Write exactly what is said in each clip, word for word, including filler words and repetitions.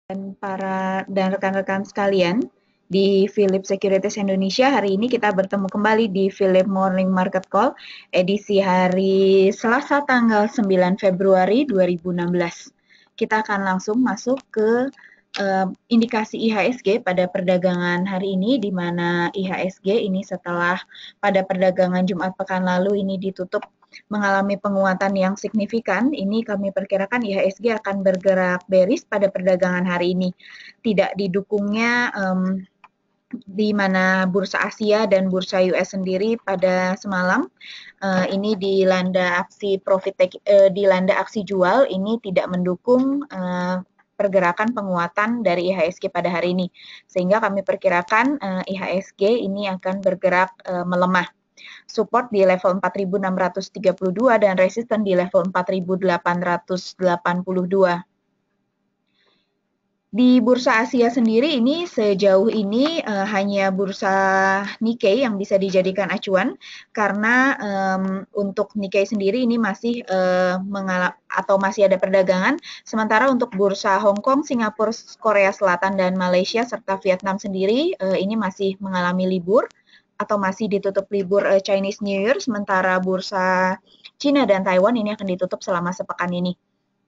Dan para dan rekan-rekan sekalian di Philip Securities Indonesia, hari ini kita bertemu kembali di Philip Morning Market Call edisi hari Selasa tanggal sembilan Februari dua ribu enam belas. Kita akan langsung masuk ke uh, indikasi I H S G pada perdagangan hari ini, di mana I H S G ini setelah pada perdagangan Jumat pekan lalu ini ditutup mengalami penguatan yang signifikan, ini kami perkirakan I H S G akan bergerak bearish pada perdagangan hari ini. Tidak didukungnya um, di mana bursa Asia dan bursa U S sendiri pada semalam uh, ini dilanda aksi profit take, uh, dilanda aksi jual, ini tidak mendukung uh, pergerakan penguatan dari I H S G pada hari ini, sehingga kami perkirakan uh, I H S G ini akan bergerak uh, melemah. Support di level empat ribu enam ratus tiga puluh dua dan resisten di level empat ribu delapan ratus delapan puluh dua. Di bursa Asia sendiri ini sejauh ini uh, hanya bursa Nikkei yang bisa dijadikan acuan, karena um, untuk Nikkei sendiri ini masih uh, mengalami atau masih ada perdagangan, sementara untuk bursa Hong Kong, Singapura, Korea Selatan dan Malaysia serta Vietnam sendiri uh, ini masih mengalami libur atau masih ditutup libur uh, Chinese New Year, sementara bursa China dan Taiwan ini akan ditutup selama sepekan ini.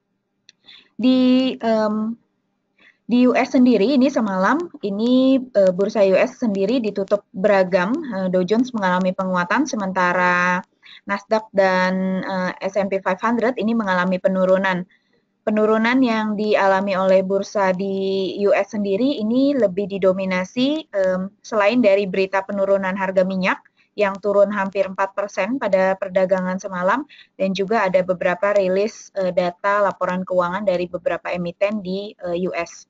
Di um, Di U S sendiri ini semalam ini uh, bursa U S sendiri ditutup beragam, uh, Dow Jones mengalami penguatan sementara Nasdaq dan uh, S and P lima ratus ini mengalami penurunan. Penurunan yang dialami oleh bursa di U S sendiri ini lebih didominasi um, selain dari berita penurunan harga minyak yang turun hampir empat persen pada perdagangan semalam, dan juga ada beberapa rilis uh, data laporan keuangan dari beberapa emiten di uh, U S.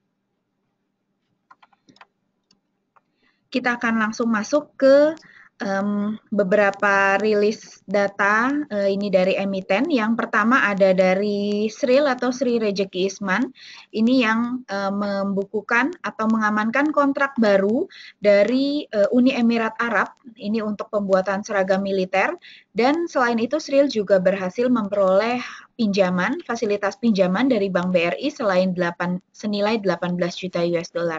Kita akan langsung masuk ke um, beberapa rilis data uh, ini dari emiten. Yang pertama ada dari Sril atau Sri Rejeki Isman. Ini yang uh, membukukan atau mengamankan kontrak baru dari uh, Uni Emirat Arab. Ini untuk pembuatan seragam militer. Dan selain itu Sril juga berhasil memperoleh pinjaman, fasilitas pinjaman dari Bank B R I selain delapan, senilai delapan belas juta U S dollar.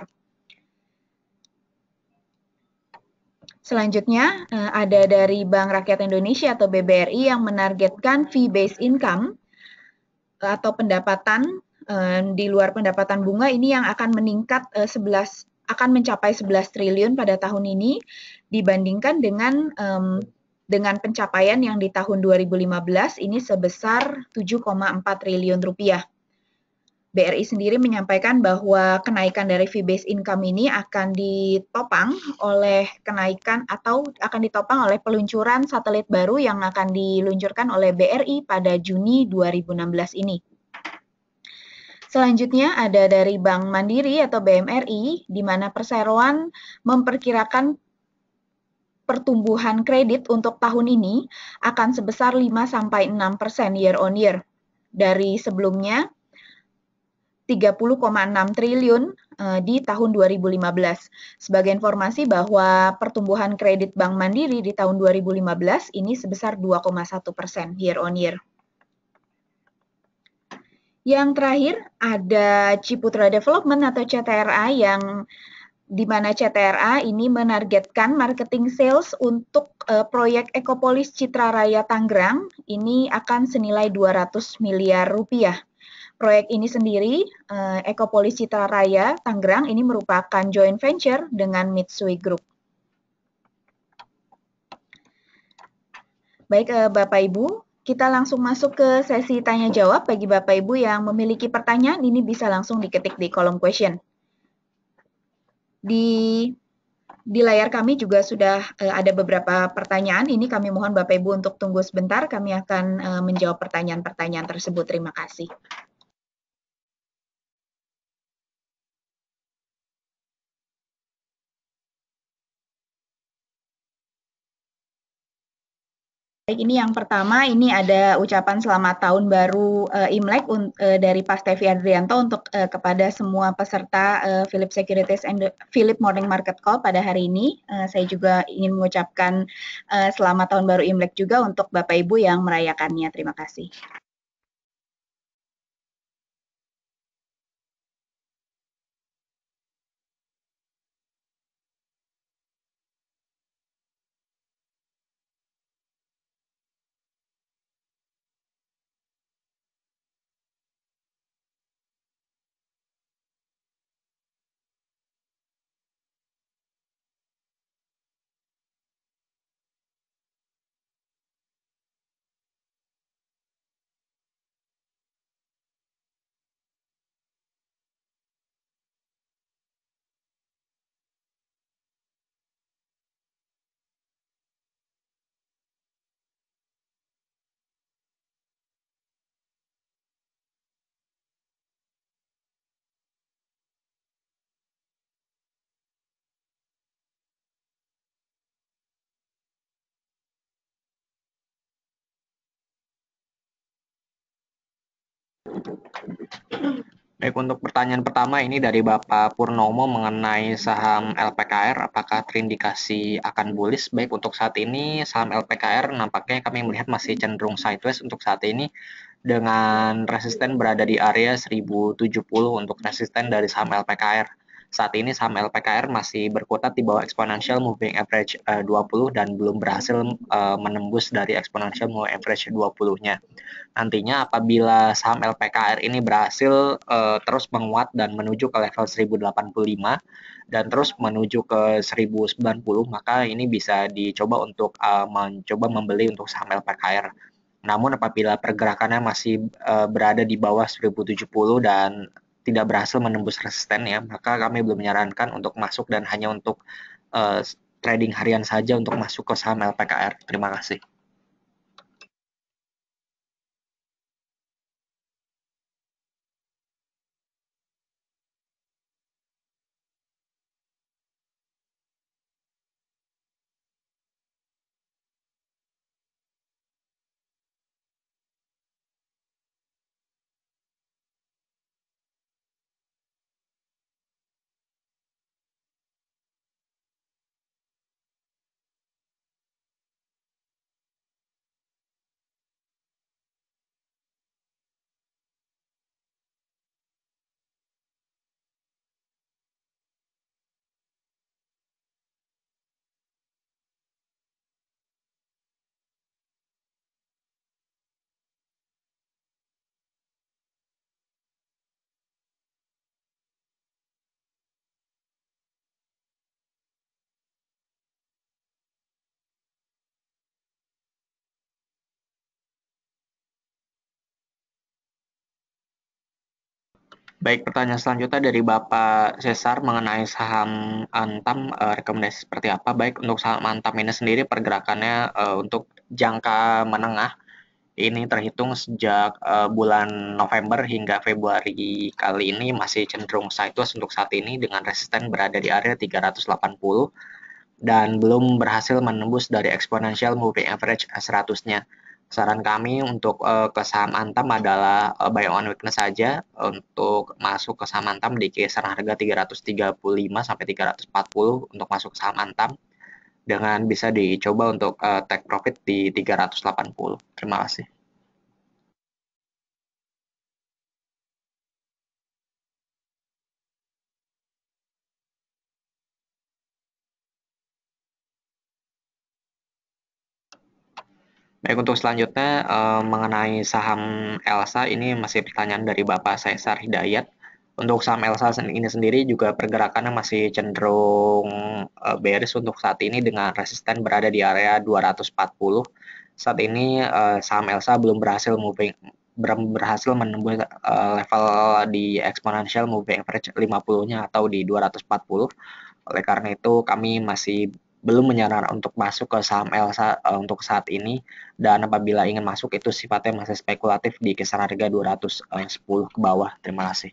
Selanjutnya ada dari Bank Rakyat Indonesia atau B B R I yang menargetkan fee-based income atau pendapatan di luar pendapatan bunga ini yang akan meningkat sebelas akan mencapai sebelas triliun pada tahun ini dibandingkan dengan um, dengan pencapaian yang di tahun dua ribu lima belas ini sebesar tujuh koma empat triliun rupiah. B R I sendiri menyampaikan bahwa kenaikan dari fee-based income ini akan ditopang oleh kenaikan atau akan ditopang oleh peluncuran satelit baru yang akan diluncurkan oleh B R I pada Juni dua ribu enam belas ini. Selanjutnya ada dari Bank Mandiri atau B M R I, di mana perseroan memperkirakan pertumbuhan kredit untuk tahun ini akan sebesar lima sampai enam persen year on year. Dari sebelumnya tiga puluh koma enam triliun uh, di tahun dua ribu lima belas. Sebagai informasi bahwa pertumbuhan kredit Bank Mandiri di tahun dua ribu lima belas ini sebesar dua koma satu persen year on year. Yang terakhir ada Ciputra Development atau C T R A yang di mana C T R A ini menargetkan marketing sales untuk uh, proyek Ekopolis Citra Raya Tangerang ini akan senilai dua ratus miliar rupiah. Proyek ini sendiri, uh, Ekopolis Citra Raya Tangerang ini merupakan joint venture dengan Mitsui Group. Baik uh, Bapak Ibu, kita langsung masuk ke sesi tanya jawab. Bagi Bapak Ibu yang memiliki pertanyaan, ini bisa langsung diketik di kolom question. Di di layar kami juga sudah uh, ada beberapa pertanyaan. Ini kami mohon Bapak Ibu untuk tunggu sebentar. Kami akan uh, menjawab pertanyaan-pertanyaan tersebut. Terima kasih. Baik, ini yang pertama, ini ada ucapan selamat tahun baru uh, Imlek uh, dari Pak Stevi Adrianto untuk uh, kepada semua peserta uh, Philip Securities and Philip Morning Market Call pada hari ini. Uh, saya juga ingin mengucapkan uh, selamat tahun baru Imlek juga untuk Bapak Ibu yang merayakannya. Terima kasih. Baik, untuk pertanyaan pertama ini dari Bapak Purnomo mengenai saham L P K R, apakah terindikasi akan bullish? Baik, untuk saat ini saham L P K R nampaknya kami melihat masih cenderung sideways untuk saat ini dengan resisten berada di area seribu tujuh puluh untuk resisten dari saham L P K R. Saat ini saham L P K R masih berkutat di bawah exponential moving average uh, dua puluh dan belum berhasil uh, menembus dari exponential moving average dua puluh-nya. Nantinya apabila saham L P K R ini berhasil uh, terus menguat dan menuju ke level seribu delapan puluh lima dan terus menuju ke seribu sembilan puluh, maka ini bisa dicoba untuk uh, mencoba membeli untuk saham L P K R. Namun apabila pergerakannya masih uh, berada di bawah seribu tujuh puluh dan tidak berhasil menembus resistennya, maka kami belum menyarankan untuk masuk dan hanya untuk uh, trading harian saja untuk masuk ke saham L P K R. Terima kasih. Baik, pertanyaan selanjutnya dari Bapak Cesar mengenai saham Antam, eh, rekomendasi seperti apa? Baik, untuk saham Antam ini sendiri pergerakannya eh, untuk jangka menengah ini terhitung sejak eh, bulan November hingga Februari kali ini masih cenderung sideways untuk saat ini dengan resisten berada di area tiga ratus delapan puluh dan belum berhasil menembus dari exponential moving average seratus-nya. Saran kami untuk uh, ke saham Antam adalah uh, buy on weakness saja untuk masuk ke saham Antam di kisaran harga tiga ratus tiga puluh lima sampai tiga ratus empat puluh untuk masuk ke saham Antam dengan bisa dicoba untuk uh, take profit di tiga ratus delapan puluh. Terima kasih. Baik, untuk selanjutnya eh, mengenai saham Elsa ini masih pertanyaan dari Bapak Caesar Hidayat. Untuk saham Elsa ini sendiri juga pergerakannya masih cenderung eh, bearish untuk saat ini dengan resisten berada di area dua ratus empat puluh. Saat ini eh, saham Elsa belum berhasil moving berhasil menembus uh, level di exponential moving average lima puluh-nya atau di dua ratus empat puluh. Oleh karena itu, kami masih belum menyarankan untuk masuk ke saham Elsa uh, untuk saat ini dan apabila ingin masuk itu sifatnya masih spekulatif di kisaran harga dua ratus sepuluh ke bawah. Terima kasih.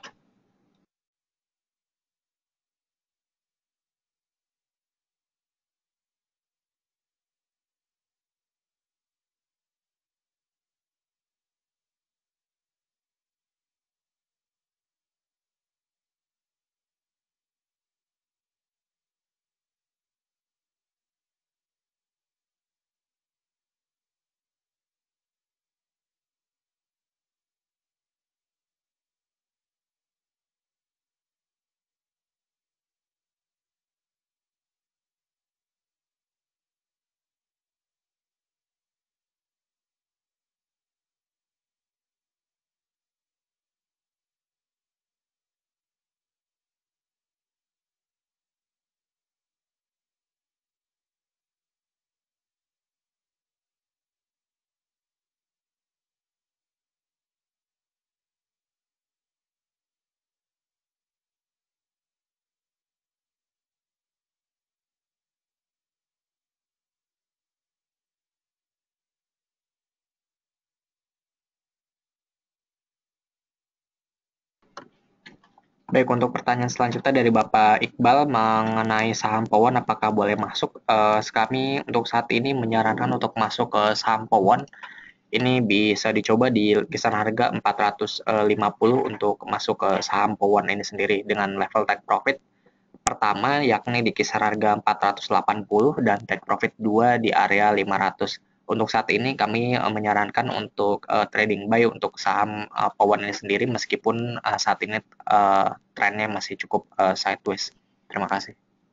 Baik, untuk pertanyaan selanjutnya dari Bapak Iqbal mengenai saham Powon apakah boleh masuk? Eh, kami untuk saat ini menyarankan untuk masuk ke saham Powon ini bisa dicoba di kisaran harga empat ratus lima puluh untuk masuk ke saham Powon ini sendiri dengan level take profit pertama yakni di kisaran harga empat ratus delapan puluh dan take profit dua di area lima ratus. Untuk saat ini kami uh, menyarankan untuk uh, trading buy untuk saham uh, Powon ini sendiri meskipun uh, saat ini uh, trennya masih cukup uh, sideways. Terima kasih.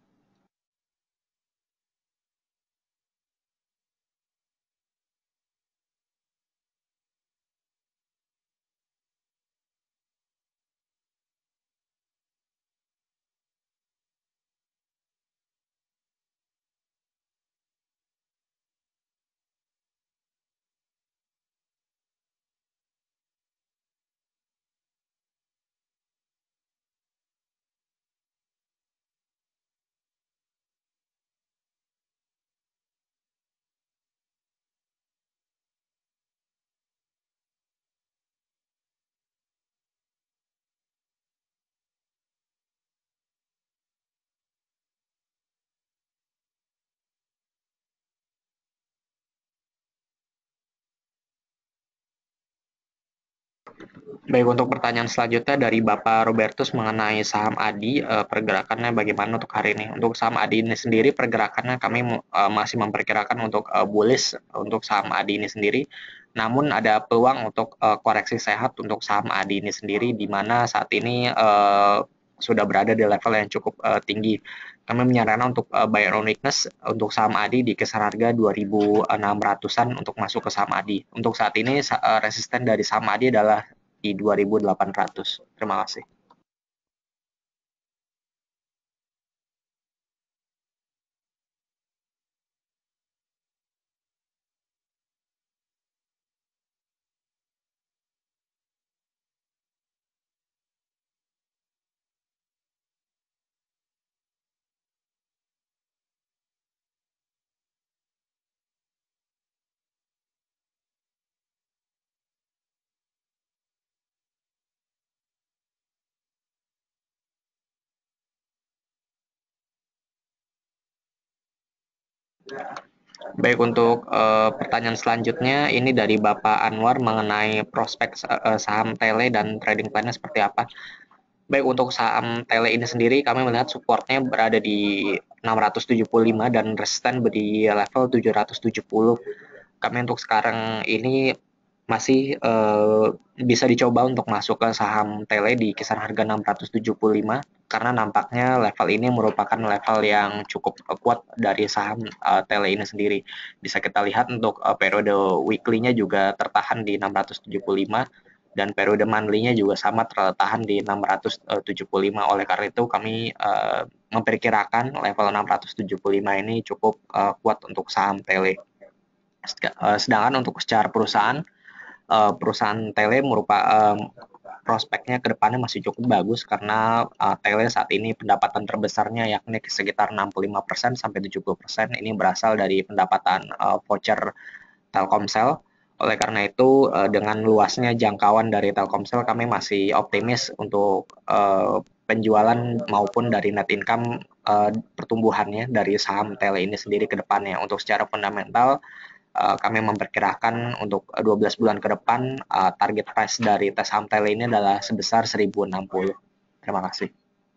Baik, untuk pertanyaan selanjutnya dari Bapak Robertus mengenai saham Adi, eh, pergerakannya bagaimana untuk hari ini? Untuk saham Adi ini sendiri, pergerakannya kami eh, masih memperkirakan untuk eh, bullish untuk saham Adi ini sendiri. Namun ada peluang untuk eh, koreksi sehat untuk saham Adi ini sendiri, di mana saat ini eh, sudah berada di level yang cukup eh, tinggi. Kami menyarankan untuk uh, buy on weakness untuk saham Adi di kisaran harga dua ribu enam ratusan untuk masuk ke saham Adi. Untuk saat ini uh, resisten dari saham Adi adalah di dua ribu delapan ratus. Terima kasih. Baik, untuk uh, pertanyaan selanjutnya ini dari Bapak Anwar mengenai prospek uh, saham tele dan trading plan-nya seperti apa. Baik, untuk saham tele ini sendiri kami melihat supportnya berada di enam ratus tujuh puluh lima dan resisten di level tujuh ratus tujuh puluh. Kami untuk sekarang ini masih uh, bisa dicoba untuk masuk ke saham tele di kisaran harga enam ratus tujuh puluh lima karena nampaknya level ini merupakan level yang cukup uh, kuat dari saham uh, tele ini sendiri. Bisa kita lihat untuk uh, periode weekly-nya juga tertahan di enam ratus tujuh puluh lima dan periode monthly-nya juga sama tertahan di enam ratus tujuh puluh lima. Oleh karena itu kami uh, memperkirakan level enam ratus tujuh puluh lima ini cukup uh, kuat untuk saham tele. Sedangkan untuk secara perusahaan, uh, perusahaan tele merupakan um, prospeknya ke depannya masih cukup bagus karena uh, tele saat ini pendapatan terbesarnya yakni sekitar enam puluh lima persen sampai tujuh puluh persen ini berasal dari pendapatan uh, voucher Telkomsel. Oleh karena itu, uh, dengan luasnya jangkauan dari Telkomsel, kami masih optimis untuk uh, penjualan maupun dari net income uh, pertumbuhannya dari saham tele ini sendiri ke depannya. Untuk secara fundamental, uh, kami memperkirakan untuk dua belas bulan ke depan uh, target price dari tes saham tele ini adalah sebesar seribu enam puluh. Terima kasih.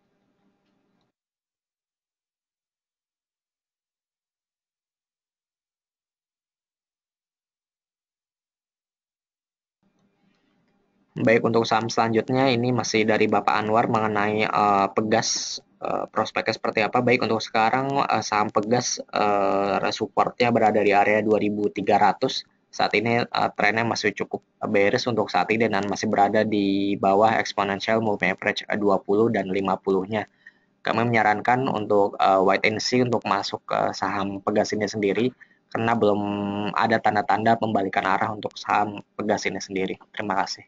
Baik, untuk saham selanjutnya ini masih dari Bapak Anwar mengenai uh, Pegas, uh, prospeknya seperti apa. Baik, untuk sekarang uh, saham Pegas uh, supportnya berada di area dua ribu tiga ratus. Saat ini uh, trennya masih cukup bearish untuk saat ini dan masih berada di bawah exponential moving average dua puluh dan lima puluh-nya. Kami menyarankan untuk uh, wait and see untuk masuk ke saham Pegas ini sendiri karena belum ada tanda-tanda pembalikan arah untuk saham Pegas ini sendiri. Terima kasih.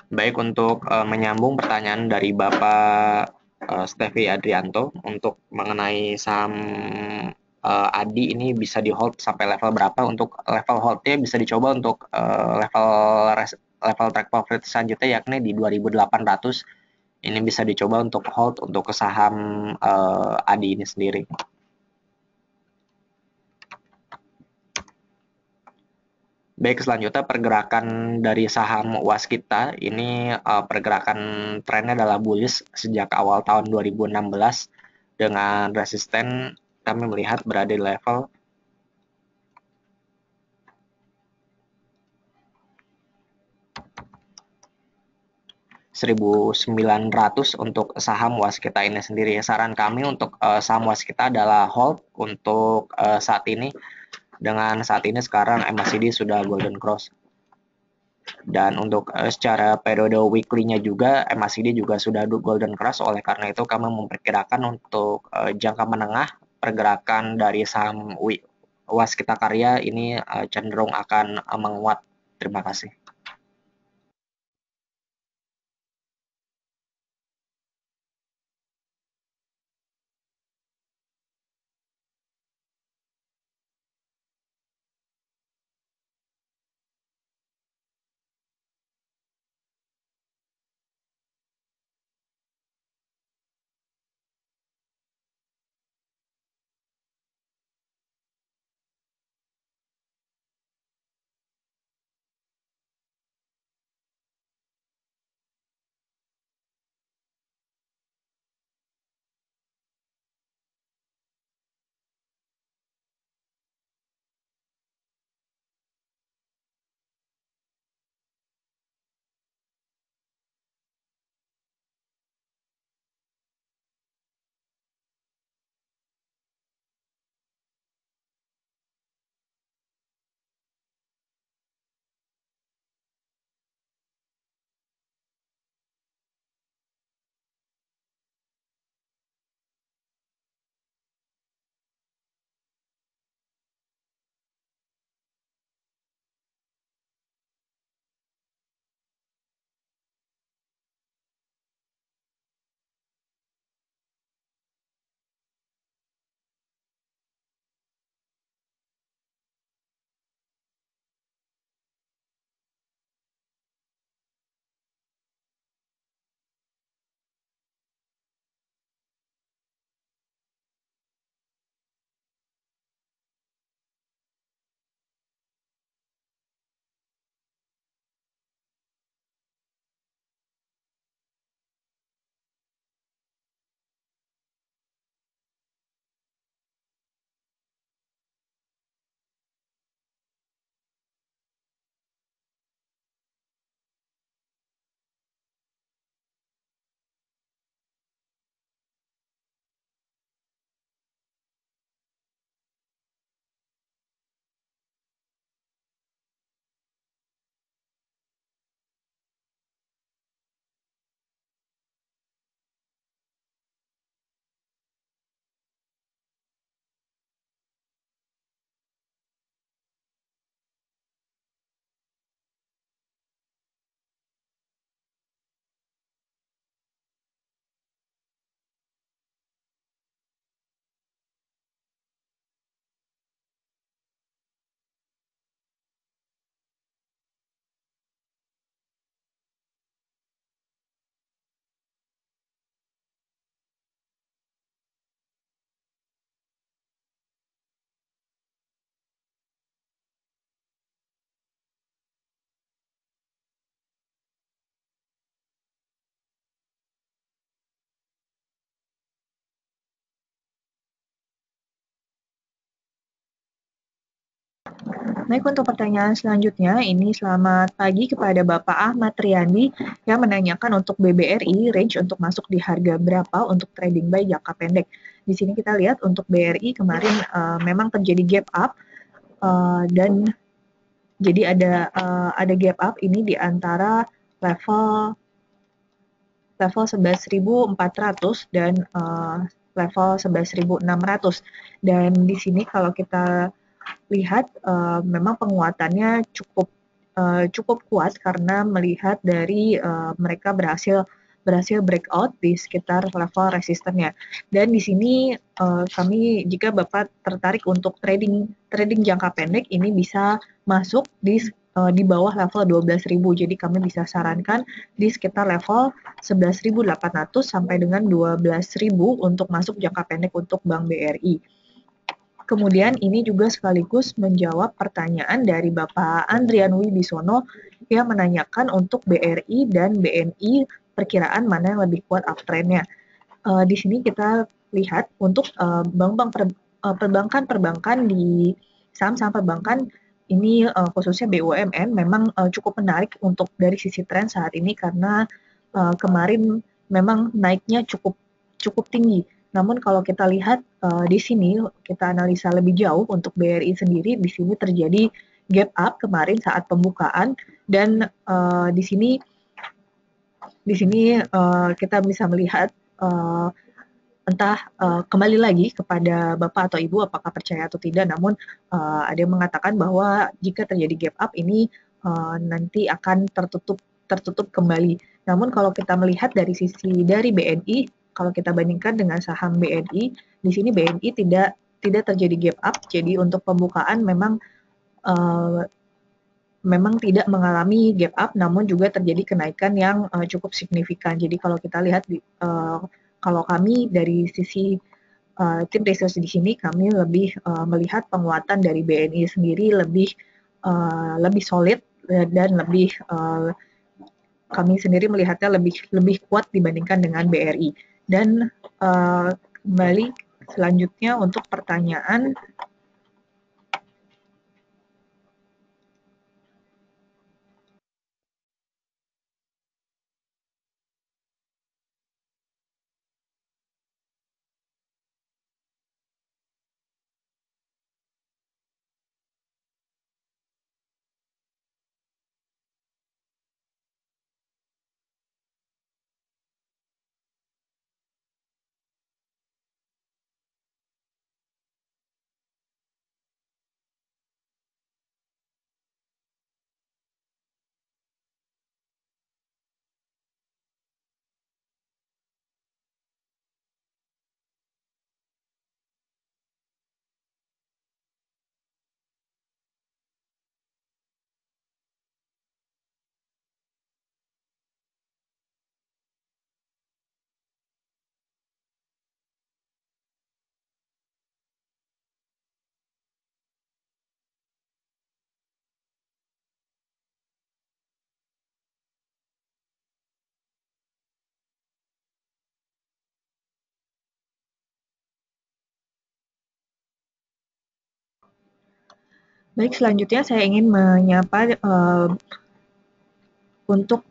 Baik, untuk uh, menyambung pertanyaan dari Bapak uh, Stevi Adrianto untuk mengenai saham uh, Adi ini bisa di hold sampai level berapa. Untuk level holdnya bisa dicoba untuk uh, level level track profit selanjutnya yakni di dua ribu delapan ratus. Ini bisa dicoba untuk hold untuk ke saham uh, Adi ini sendiri. Baik, selanjutnya pergerakan dari saham Waskita ini uh, pergerakan trennya adalah bullish sejak awal tahun dua ribu enam belas dengan resisten kami melihat berada di level seribu sembilan ratus untuk saham Waskita ini sendiri. Saran kami untuk uh, saham Waskita adalah hold untuk uh, saat ini. Dengan saat ini sekarang M A C D sudah golden cross. Dan untuk uh, secara periode weekly-nya juga M A C D juga sudah golden cross, oleh karena itu kami memperkirakan untuk uh, jangka menengah pergerakan dari saham Waskita Karya ini uh, cenderung akan uh, menguat. Terima kasih. Baik, untuk pertanyaan selanjutnya, ini selamat pagi kepada Bapak Ahmad Riyandi yang menanyakan untuk B B R I, range untuk masuk di harga berapa untuk trading buy jangka pendek. Di sini kita lihat untuk B R I kemarin uh, memang terjadi gap up uh, dan jadi ada uh, ada gap up ini di antara level level sebelas ribu empat ratus dan uh, level sebelas ribu enam ratus. Dan di sini kalau kita lihat uh, memang penguatannya cukup uh, cukup kuat karena melihat dari uh, mereka berhasil berhasil breakout di sekitar level resistennya. Dan di sini uh, kami, jika Bapak tertarik untuk trading trading jangka pendek, ini bisa masuk di uh, di bawah level dua belas ribu. Jadi kami bisa sarankan di sekitar level sebelas ribu delapan ratus sampai dengan dua belas ribu untuk masuk jangka pendek untuk Bank B R I. Kemudian ini juga sekaligus menjawab pertanyaan dari Bapak Andrian Wibisono yang menanyakan untuk B R I dan B N I perkiraan mana yang lebih kuat uptrend-nya. Uh, di sini kita lihat untuk uh, bank-bank per, uh, perbankan-perbankan di saham-saham perbankan ini uh, khususnya B U M N memang uh, cukup menarik untuk dari sisi tren saat ini karena uh, kemarin memang naiknya cukup cukup tinggi. Namun kalau kita lihat uh, di sini kita analisa lebih jauh untuk B R I sendiri, di sini terjadi gap up kemarin saat pembukaan dan uh, di sini di sini uh, kita bisa melihat uh, entah uh, kembali lagi kepada Bapak atau Ibu apakah percaya atau tidak, namun uh, ada yang mengatakan bahwa jika terjadi gap up ini uh, nanti akan tertutup tertutup kembali. Namun kalau kita melihat dari sisi dari B N I, kalau kita bandingkan dengan saham B N I, di sini B N I tidak tidak terjadi gap up. Jadi untuk pembukaan memang uh, memang tidak mengalami gap up, namun juga terjadi kenaikan yang uh, cukup signifikan. Jadi kalau kita lihat, uh, kalau kami dari sisi uh, tim research di sini, kami lebih uh, melihat penguatan dari B N I sendiri lebih uh, lebih solid dan lebih uh, kami sendiri melihatnya lebih lebih kuat dibandingkan dengan B R I. Dan uh, kembali selanjutnya untuk pertanyaan baik, selanjutnya saya ingin menyapa uh, untuk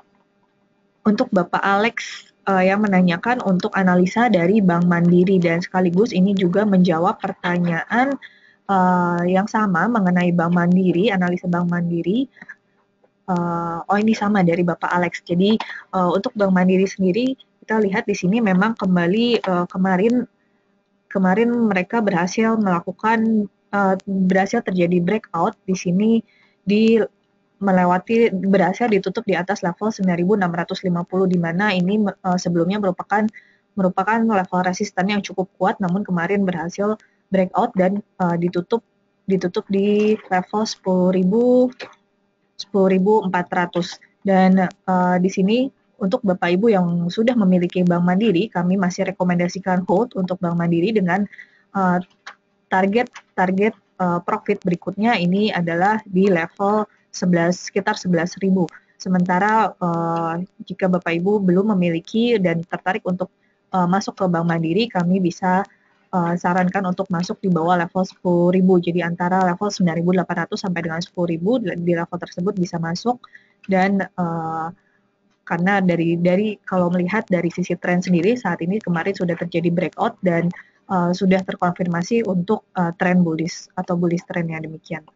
untuk Bapak Alex uh, yang menanyakan untuk analisa dari Bank Mandiri, dan sekaligus ini juga menjawab pertanyaan uh, yang sama mengenai Bank Mandiri, analisa Bank Mandiri. Uh, oh ini sama dari Bapak Alex. Jadi uh, untuk Bank Mandiri sendiri kita lihat di sini memang kembali uh, kemarin kemarin mereka berhasil melakukan uh, berhasil terjadi breakout di sini di melewati berhasil ditutup di atas level sembilan ribu enam ratus lima puluh, di mana ini uh, sebelumnya merupakan merupakan level resisten yang cukup kuat, namun kemarin berhasil breakout dan uh, ditutup ditutup di level sepuluh ribu empat ratus. Dan uh, di sini untuk Bapak Ibu yang sudah memiliki Bank Mandiri, kami masih rekomendasikan hold untuk Bank Mandiri dengan uh, target target uh, profit berikutnya ini adalah di level sebelas, sekitar sebelas ribu. Sementara uh, jika Bapak Ibu belum memiliki dan tertarik untuk uh, masuk ke Bank Mandiri, kami bisa uh, sarankan untuk masuk di bawah level sepuluh ribu. Jadi antara level sembilan ribu delapan ratus sampai dengan sepuluh ribu, di level tersebut bisa masuk. Dan uh, karena dari dari kalau melihat dari sisi tren sendiri saat ini kemarin sudah terjadi breakout dan uh, sudah terkonfirmasi untuk uh, tren bullish atau bullish trend yang demikian.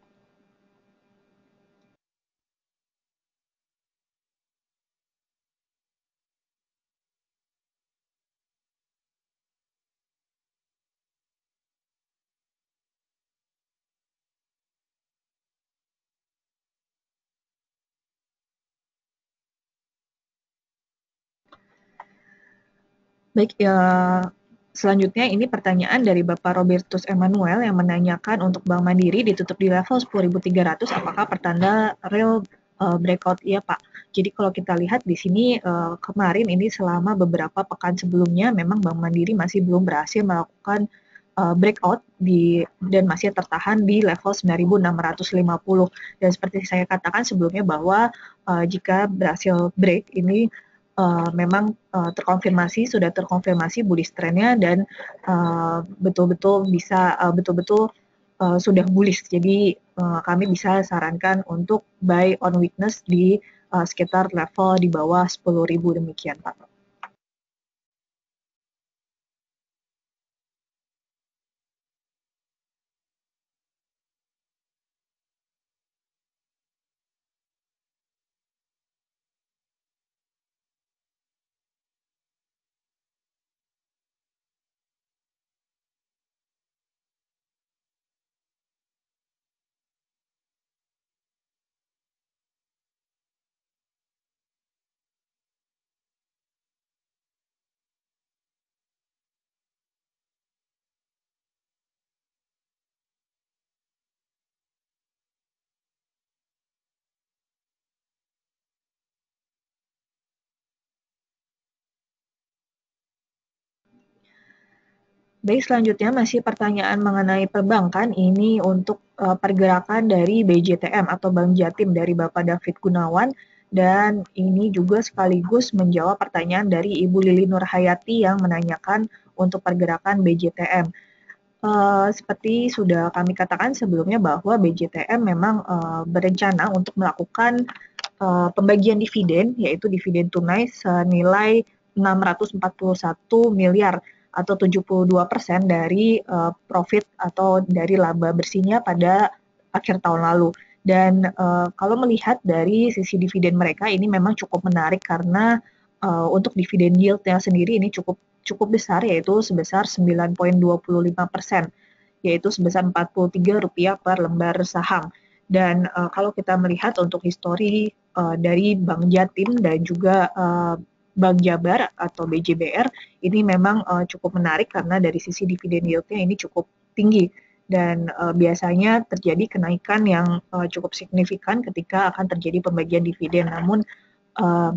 Baik, ya, selanjutnya ini pertanyaan dari Bapak Robertus Emmanuel yang menanyakan untuk Bank Mandiri ditutup di level sepuluh ribu tiga ratus apakah pertanda real uh, breakout? Iya Pak. Jadi kalau kita lihat di sini uh, kemarin ini selama beberapa pekan sebelumnya memang Bank Mandiri masih belum berhasil melakukan uh, breakout di dan masih tertahan di level sembilan ribu enam ratus lima puluh. Dan seperti saya katakan sebelumnya bahwa uh, jika berhasil break ini uh, memang uh, terkonfirmasi sudah terkonfirmasi bullish trend-nya dan uh, betul-betul bisa uh, betul-betul uh, sudah bullish. Jadi uh, kami bisa sarankan untuk buy on weakness di uh, sekitar level di bawah sepuluh ribu demikian Pak. Baik, selanjutnya masih pertanyaan mengenai perbankan, ini untuk uh, pergerakan dari B J T M atau Bank Jatim dari Bapak David Gunawan, dan ini juga sekaligus menjawab pertanyaan dari Ibu Lili Nurhayati yang menanyakan untuk pergerakan B J T M. Uh, seperti sudah kami katakan sebelumnya bahwa B J T M memang uh, berencana untuk melakukan uh, pembagian dividen, yaitu dividen tunai senilai enam ratus empat puluh satu miliar atau tujuh puluh dua persen dari uh, profit atau dari laba bersihnya pada akhir tahun lalu. Dan uh, kalau melihat dari sisi dividen mereka ini memang cukup menarik karena uh, untuk dividen yield-nya sendiri ini cukup cukup besar, yaitu sebesar sembilan koma dua lima persen, yaitu sebesar empat puluh tiga rupiah per lembar saham. Dan uh, kalau kita melihat untuk histori uh, dari Bank Jatim dan juga uh, Bank Jabar atau B J B R ini memang uh, cukup menarik karena dari sisi dividen yield-nya ini cukup tinggi dan uh, biasanya terjadi kenaikan yang uh, cukup signifikan ketika akan terjadi pembagian dividen. Namun uh,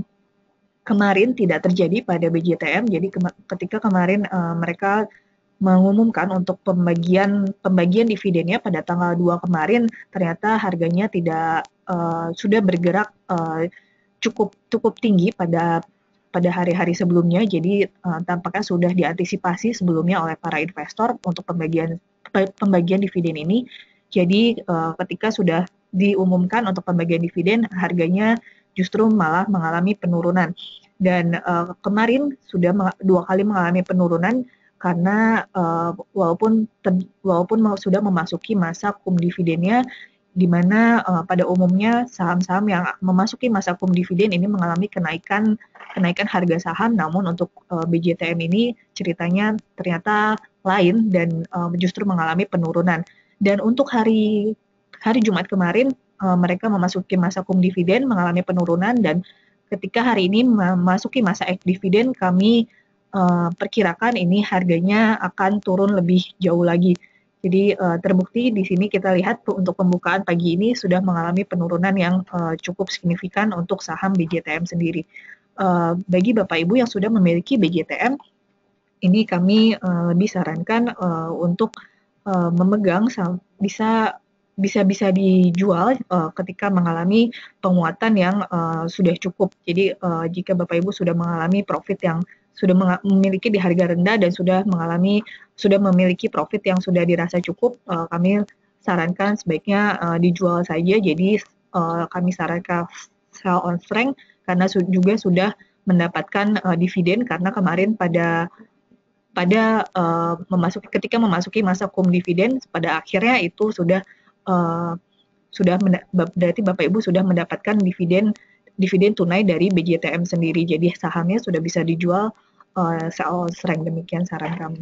kemarin tidak terjadi pada B J T M. Jadi kema- ketika kemarin uh, mereka mengumumkan untuk pembagian pembagian dividennya pada tanggal dua kemarin, ternyata harganya tidak uh, sudah bergerak uh, cukup cukup tinggi pada pada hari-hari sebelumnya. Jadi uh, tampaknya sudah diantisipasi sebelumnya oleh para investor untuk pembagian pembagian dividen ini. Jadi uh, ketika sudah diumumkan untuk pembagian dividen, harganya justru malah mengalami penurunan. Dan uh, kemarin sudah dua kali mengalami penurunan karena uh, walaupun ter, walaupun sudah memasuki masa kum dividennya, di mana uh, pada umumnya saham-saham yang memasuki masa kum dividen ini mengalami kenaikan kenaikan harga saham, namun untuk uh, B J T M ini ceritanya ternyata lain dan uh, justru mengalami penurunan. Dan untuk hari hari Jumat kemarin uh, mereka memasuki masa kum dividen mengalami penurunan, dan ketika hari ini memasuki masa ex dividen, kami uh, perkirakan ini harganya akan turun lebih jauh lagi. Jadi uh, terbukti di sini kita lihat untuk pembukaan pagi ini sudah mengalami penurunan yang uh, cukup signifikan untuk saham B J T M sendiri. Uh, bagi Bapak Ibu yang sudah memiliki B J T M, ini kami uh, lebih sarankan uh, untuk uh, memegang bisa bisa bisa dijual uh, ketika mengalami penguatan yang uh, sudah cukup. Jadi uh, jika Bapak Ibu sudah mengalami profit yang sudah memiliki di harga rendah dan sudah mengalami sudah memiliki profit yang sudah dirasa cukup, uh, kami sarankan sebaiknya uh, dijual saja. Jadi uh, kami sarankan sell on strength karena su- juga sudah mendapatkan uh, dividen karena kemarin pada pada uh, memasuki ketika memasuki masa kum dividen pada akhirnya itu sudah uh, sudah menda- berarti Bapak Ibu sudah mendapatkan dividen dividen tunai dari B J T M sendiri. Jadi sahamnya sudah bisa dijual uh, sell strength, demikian saran kami.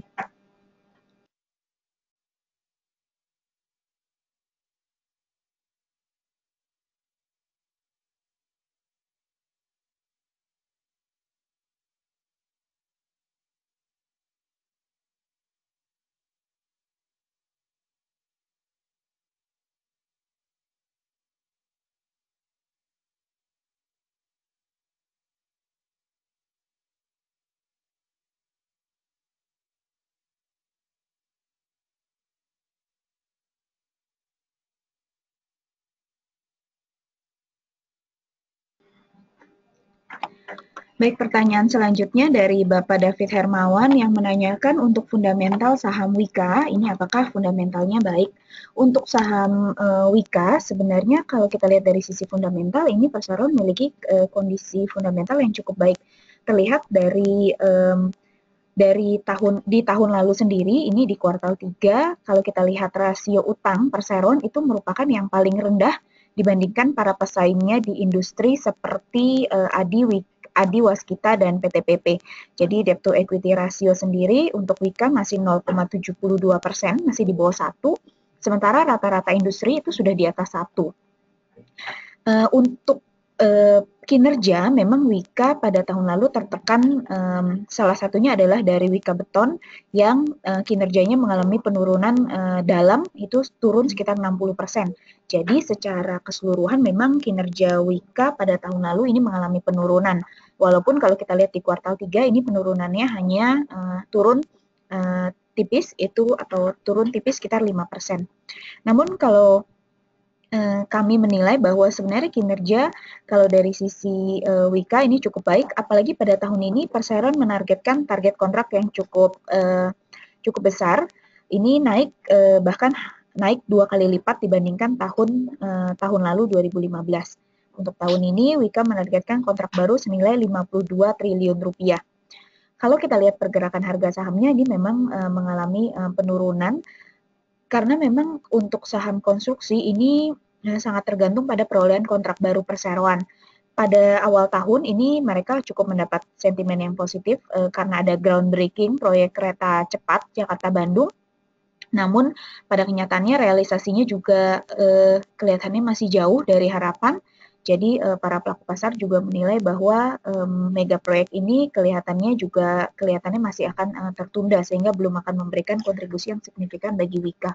Baik, pertanyaan selanjutnya dari Bapak David Hermawan yang menanyakan untuk fundamental saham Wika, ini apakah fundamentalnya baik? Untuk saham uh, Wika, sebenarnya kalau kita lihat dari sisi fundamental, ini Persero memiliki uh, kondisi fundamental yang cukup baik. Terlihat dari um, dari tahun di tahun lalu sendiri, ini di kuartal tiga, kalau kita lihat rasio utang Perseron itu merupakan yang paling rendah dibandingkan para pesaingnya di industri seperti uh, Adi Wika, Adi Waskita dan P T P P. Jadi debt to equity ratio sendiri untuk Wika masih nol koma tujuh dua persen, masih di bawah satu, sementara rata-rata industri itu sudah di atas satu. Uh, untuk uh, kinerja, memang Wika pada tahun lalu tertekan, um, salah satunya adalah dari Wika Beton yang uh, kinerjanya mengalami penurunan uh, dalam, itu turun sekitar enam puluh persen. Jadi secara keseluruhan memang kinerja Wika pada tahun lalu ini mengalami penurunan. Walaupun kalau kita lihat di kuartal tiga ini penurunannya hanya uh, turun uh, tipis itu atau turun tipis sekitar lima persen. Namun kalau Uh, kami menilai bahwa sebenarnya kinerja kalau dari sisi uh, Wika ini cukup baik, apalagi pada tahun ini Perseron menargetkan target kontrak yang cukup uh, cukup besar. Ini naik uh, bahkan naik dua kali lipat dibandingkan tahun uh, tahun lalu dua ribu lima belas. Untuk tahun ini Wika menargetkan kontrak baru senilai lima puluh dua triliun rupiah. Kalau kita lihat pergerakan harga sahamnya ini memang uh, mengalami uh, penurunan karena memang untuk saham konstruksi ini eh, sangat tergantung pada perolehan kontrak baru perseroan. Pada awal tahun ini mereka cukup mendapat sentimen yang positif eh, karena ada groundbreaking proyek kereta cepat Jakarta-Bandung. Namun pada kenyataannya realisasinya juga eh, kelihatannya masih jauh dari harapan. Jadi eh, para pelaku pasar juga menilai bahwa eh, mega proyek ini kelihatannya juga kelihatannya masih akan eh, tertunda sehingga belum akan memberikan kontribusi yang signifikan bagi Wika.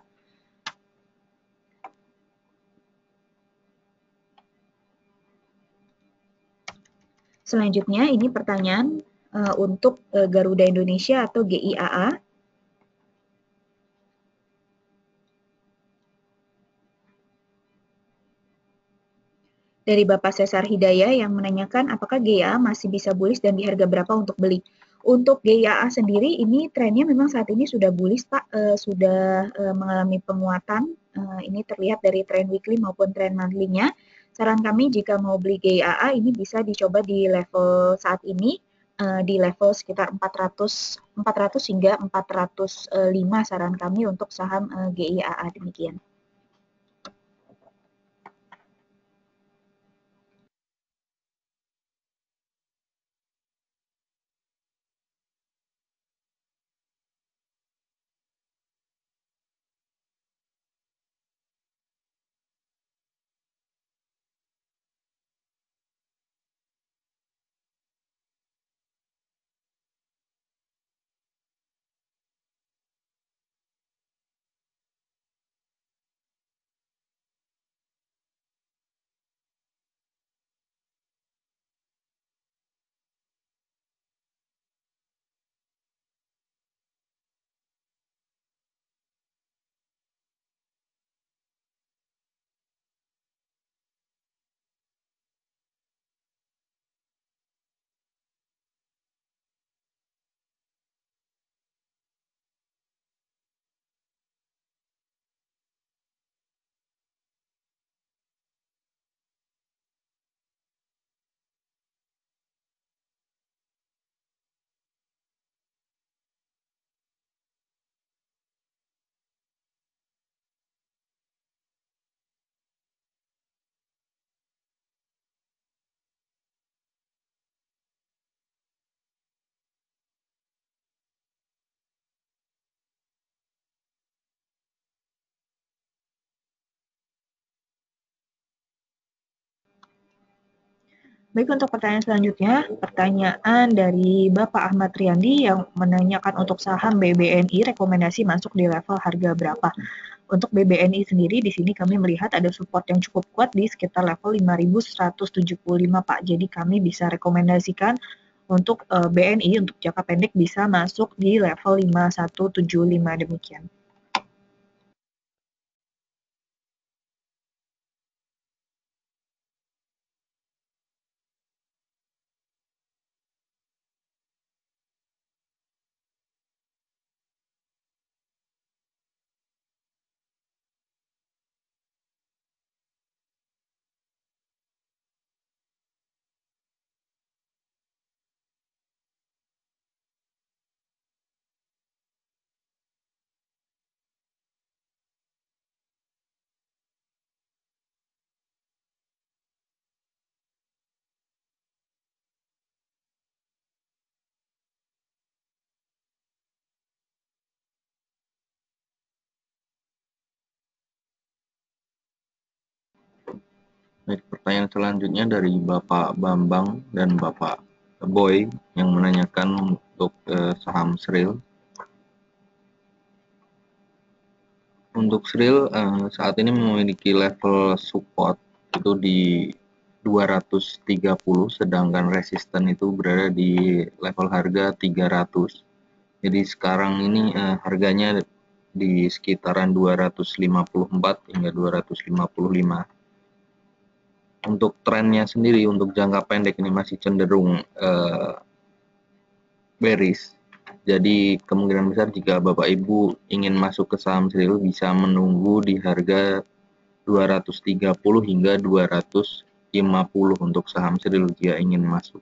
Selanjutnya ini pertanyaan uh, untuk uh, Garuda Indonesia atau G I A A. Dari Bapak Cesar Hidayah yang menanyakan apakah G I A A masih bisa bullish dan di harga berapa untuk beli. Untuk G I A A sendiri ini trennya memang saat ini sudah bullish Pak, uh, sudah uh, mengalami penguatan. Uh, ini terlihat dari tren weekly maupun tren monthly-nya. Saran kami jika mau beli G I A A ini bisa dicoba di level saat ini, uh, di level sekitar empat ratus, empat ratus hingga empat ratus lima saran kami untuk saham uh, G I A A demikian. Baik, untuk pertanyaan selanjutnya, pertanyaan dari Bapak Ahmad Riyandi yang menanyakan untuk saham B B N I rekomendasi masuk di level harga berapa. Untuk B B N I sendiri di sini kami melihat ada support yang cukup kuat di sekitar level lima ribu seratus tujuh puluh lima Pak. Jadi kami bisa rekomendasikan untuk uh, B N I untuk jangka pendek bisa masuk di level lima ribu seratus tujuh puluh lima demikian. Baik, pertanyaan selanjutnya dari Bapak Bambang dan Bapak Boy yang menanyakan untuk eh, saham Sril. Untuk Sril eh, saat ini memiliki level support itu di dua ratus tiga puluh, sedangkan resisten itu berada di level harga tiga ratus. Jadi sekarang ini eh, harganya di sekitaran dua ratus lima puluh empat hingga dua ratus lima puluh lima. Untuk trennya sendiri untuk jangka pendek ini masih cenderung eh, bearish. Jadi kemungkinan besar jika Bapak Ibu ingin masuk ke saham Sril bisa menunggu di harga dua ratus tiga puluh hingga dua ratus lima puluh untuk saham Sril jika ingin masuk.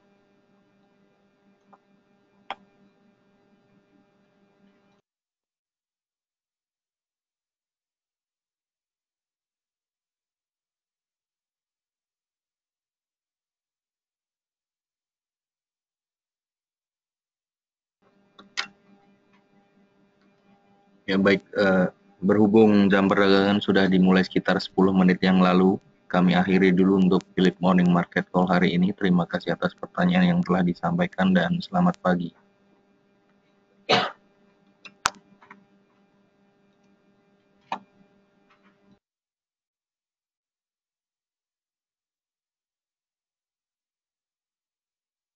Ya baik, eh, berhubung jam perdagangan sudah dimulai sekitar sepuluh menit yang lalu, kami akhiri dulu untuk Philip Morning Market Call hari ini. Terima kasih atas pertanyaan yang telah disampaikan dan selamat pagi.